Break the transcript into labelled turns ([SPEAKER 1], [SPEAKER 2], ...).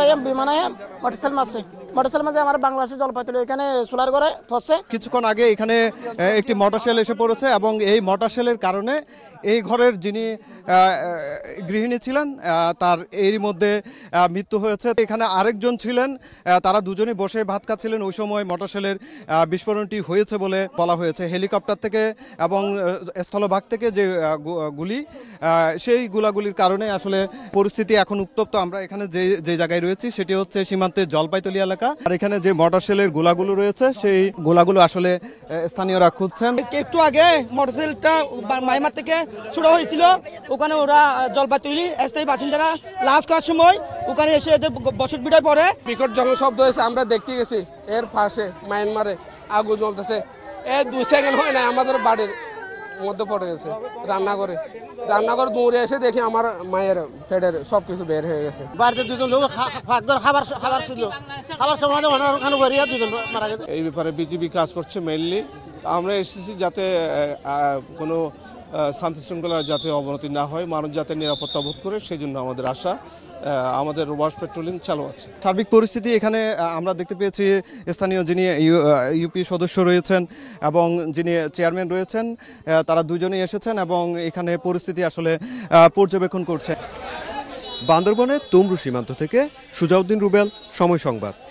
[SPEAKER 1] বিমানে মোটরসাইকেল মারছে। মোটরসাইকেল মাঝে আমার বাংলাদেশের জলপাইগুড়ি এখানে সোলার করে পড়ছে।
[SPEAKER 2] কিছুক্ষণ আগে এখানে একটি মোটরসাইকেল এসে পড়েছে এবং এই মোটরসাইকেলের কারণে এই ঘরের যিনি গৃহিণী ছিলেন তার এরই মধ্যে মৃত্যু হয়েছে। এখানে আরেকজন ছিলেন, তারা দুজনেই বসে ভাত খাচ্ছিলেন। ওই সময় মোটরসাইকেলের বিস্ফোরণটি হয়েছে বলে বলা হয়েছে। হেলিকপ্টার থেকে এবং স্থলভাগ থেকে যে গুলি, সেই গোলাগুলির কারণে আসলে পরিস্থিতি এখন উত্তপ্ত। আমরা এখানে যে জায়গায় রয়েছি সেটি হচ্ছে সীমান্তের জলপাইতলি এলাকা। আর এখানে যে মোটরসাইকেলের গোলাগুলো রয়েছে সেই গোলাগুলো আসলে স্থানীয়রা খুঁজছেন।
[SPEAKER 3] একটু আগে মোটরসাইকেলটা মাইমার থেকে ছোড়া হয়েছিল, ওখানে ওরা জলপাইতলি স্থায়ী বাসিন্দারা লাভ করার সময় ওখানে এসে এদের বসত বিটায় পড়ে
[SPEAKER 4] বিকট জঙ্গল শব্দ হয়েছে। আমরা দেখতে গেছি এর পাশে মায়ানমারে আগুন জ্বলতেছে। 2 সেকেন্ড হয় না আমাদের বাড়ির মধ্যে পড়ে গেছে। রান্নাঘর দৌড়ে এসে দেখি আমার মায়ের পেটের সবকিছু বের হয়ে গেছে।
[SPEAKER 1] বাড়িতে দুজন লোক খাবার ছিল, খাবার সময় ওখানে বেরিয়ে দুজন মারা গেছে।
[SPEAKER 5] এই ব্যাপারে বিজিবি কাজ করছে মেইনলি। আমরা এসেছি যাতে কোনো শান্তি শৃঙ্খলার যাতে অবনতি না হয়, মানুষ যাতে নিরাপত্তা বোধ করে, সেই জন্য আমাদের আশা। আমাদের ওয়াচ পেট্রোলিং চালু আছে।
[SPEAKER 2] সার্বিক পরিস্থিতি এখানে আমরা দেখতে পেয়েছি স্থানীয় যিনি ইউপি সদস্য রয়েছেন এবং যিনি চেয়ারম্যান রয়েছেন, তারা দুজনেই এসেছেন এবং এখানে পরিস্থিতি আসলে পর্যবেক্ষণ করছেন। বান্দরবনের তুমরু সীমান্ত থেকে সুজাউদ্দিন রুবেল, সময় সংবাদ।